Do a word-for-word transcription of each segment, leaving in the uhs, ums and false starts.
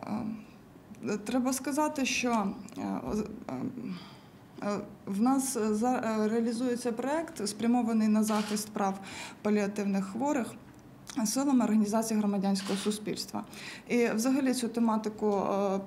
Треба сказати, що в нас реалізується проєкт, спрямований на захист прав паліативних хворих силами організацій громадянського суспільства. І взагалі цю тематику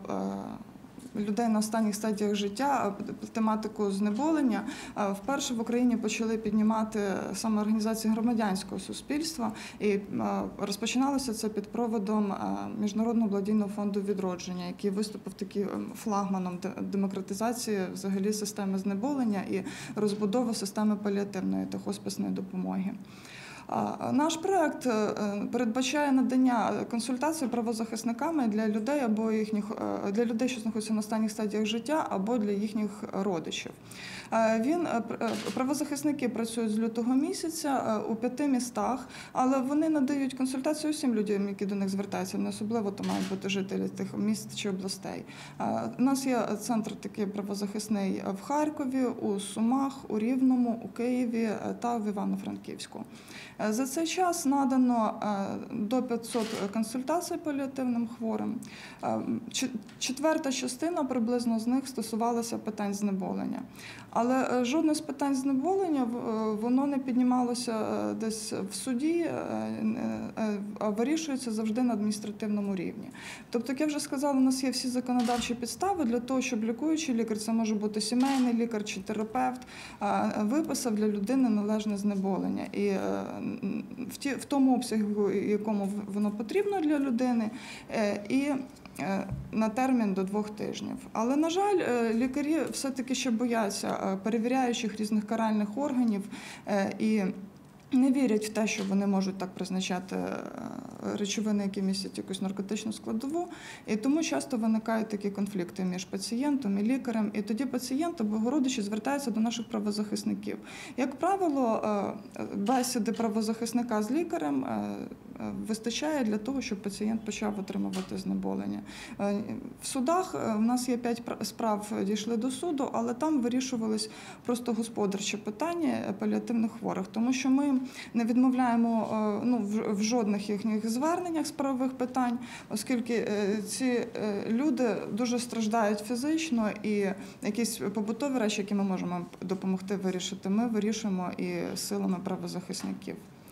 людей на останніх стадіях життя, тематику знеболення, вперше в Україні почали піднімати саме організації громадянського суспільства. І розпочиналося це під проводом Міжнародного благодійного фонду відродження, який виступив таким флагманом демократизації взагалі системи знеболення і розбудови системи паліативної та хосписної допомоги. Наш проєкт передбачає надання консультацій правозахисниками для людей або їхніх для людей, що знаходяться на останніх стадіях життя, або для їхніх родичів. Він правозахисники працюють з лютого місяця у п'яти містах, але вони надають консультацію усім людям, які до них звертаються, не особливо то мають бути жителі тих міст чи областей. У нас є центр такий правозахисний в Харкові, у Сумах, у Рівному, у Києві та в Івано-Франківську. За цей час надано до п'ятсот консультацій паліативним хворим. Четверта частина приблизно з них стосувалася питань знеболення. Але жодне з питань знеболення воно не піднімалося десь в суді, а вирішується завжди на адміністративному рівні. Тобто, як я вже сказала, у нас є всі законодавчі підстави для того, щоб лікуючий лікар, це може бути сімейний лікар чи терапевт, виписав для людини належне знеболення. І в, ті, в тому обсягу, якому воно потрібно для людини, і на термін до двох тижнів. Але, на жаль, лікарі все-таки ще бояться перевіряючих різних каральних органів і не вірять в те, що вони можуть так призначати речовини, які містять якусь наркотичну складову, і тому часто виникають такі конфлікти між пацієнтом і лікарем, і тоді пацієнт або родичі звертаються до наших правозахисників. Як правило, бесіди правозахисника з лікарем вистачає для того, щоб пацієнт почав отримувати знеболення. В судах в нас є п'ять справ, дійшли до суду, але там вирішувались просто господарчі питання паліативних хворих, тому що ми не відмовляємо ну, в жодних їхніх зверненнях з правових питань, оскільки ці люди дуже страждають фізично, і якісь побутові речі, які ми можемо допомогти вирішити, ми вирішуємо і силами правозахисників.